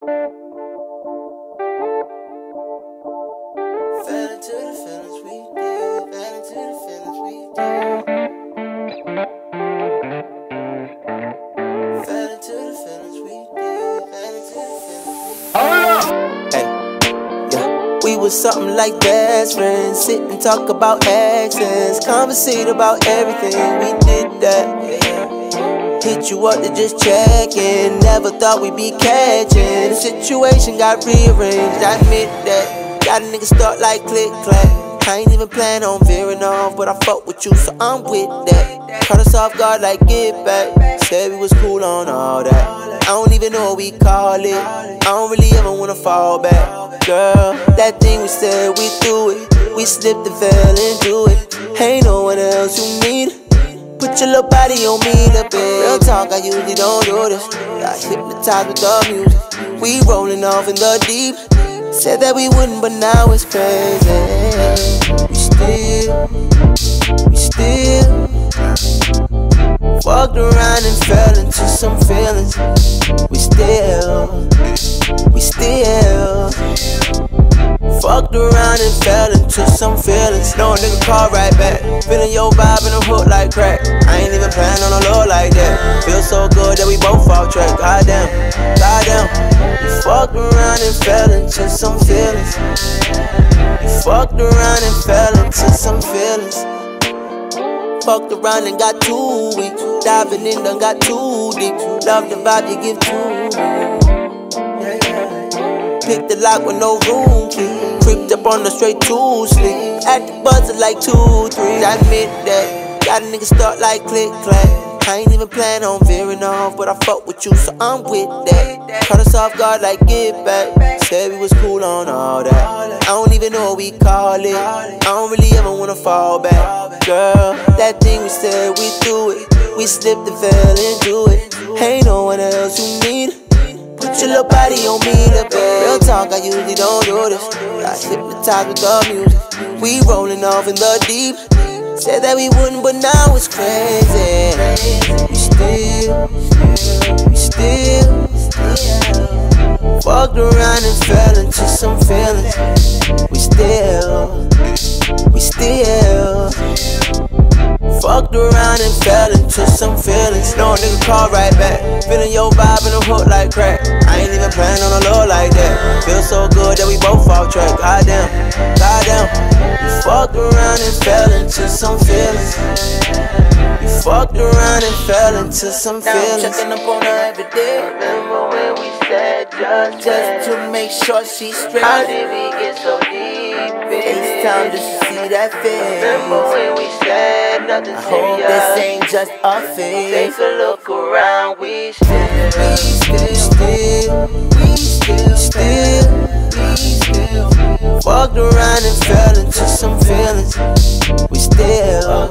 Fell into the feelings we did. Fell into the feelings we did. Fell into the feelings we did. Fell into the feelings we did. Hey, yeah. We was something like best friends. Sit and talk about exes. Conversate about everything. We did that. Hit you up to just check in. Never thought we'd be catching. The situation got rearranged. I admit that. Got a nigga start like click clack. I ain't even plan on veering off, but I fuck with you, so I'm with that. Caught us off guard like get back. Said we was cool on all that. I don't even know what we call it. I don't really ever wanna fall back. Girl, that thing we said we do it. We slipped and fell into it. Ain't no one else you need. Put your little body on me, little bit. Real talk, I usually don't do this. Got hypnotized with the music. We rolling off in the deep. Said that we wouldn't, but now it's crazy. We still walked around and fell into some feelings. We still fucked around and fell into some feelings. No nigga call right back. Feeling your vibe and I'm hooked like crack. I ain't even planning on a low like that. Feel so good that we both off track. Goddamn, goddamn. We fucked around and fell into some feelings. We fucked around and fell into some feelings. Fucked around and got too weak. Diving in done got too deep. Love the vibe you give to me. Picked the lock with no room key. Creeped up on the straight too sleep. At the buzzer like 2, 3. I admit that. Got a nigga start like click clack. I ain't even plan on veering off, but I fuck with you, so I'm with that. Caught us off guard like get back. Said we was cool on all that. I don't even know what we call it. I don't really ever wanna fall back. Girl, that thing we said we do it. We slipped and fell into it. Ain't no one else you need. Put your little body on me, little bit. Real talk, I usually don't do this. Got hypnotized with the music. We rolling off in the deep. Said that we wouldn't, but now it's crazy. We still walked around and fell into some feelings. We still fucked around and fell into some feelings. No nigga call right back. Feeling your vibe and I'm hooked like crack. I ain't even planning on a low like that. Feel so good that we both off track. Goddamn, goddamn. We fucked around and fell into some feelings. We fucked around and fell into some feelings. Now I'm checking up on her every day. Remember when we said just to make sure she's straight. How did we get so deep? It's time just to see that face. Remember when we said nothing serious. I hope this ain't just a phase. Take a look around, we still walked around and fell into some feelings. We still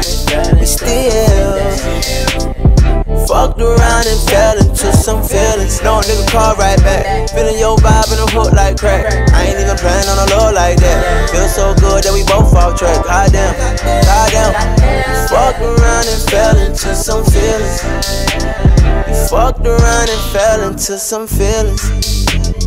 fucked around and fell into some feelings. No nigga call right back. Feeling your vibe and I'm hooked like crack. I ain't even planning on a low like that. Feel so good that we both off track. Goddamn, goddamn. We fucked around and fell into some feelings. We fucked around and fell into some feelings.